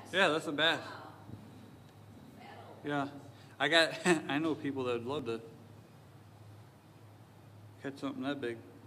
Yeah, that's a bass. Yeah. I know people that would love to catch something that big.